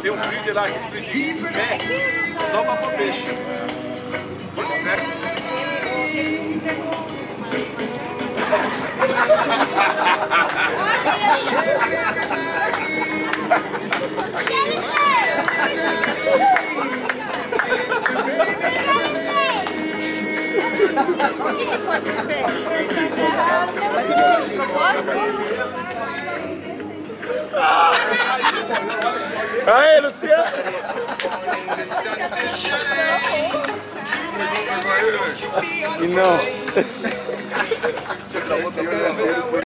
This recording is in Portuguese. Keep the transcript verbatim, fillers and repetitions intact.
tem um freezer lá, esse freezer em pé, só pra pôr peixe. Aê, Luciano! E não.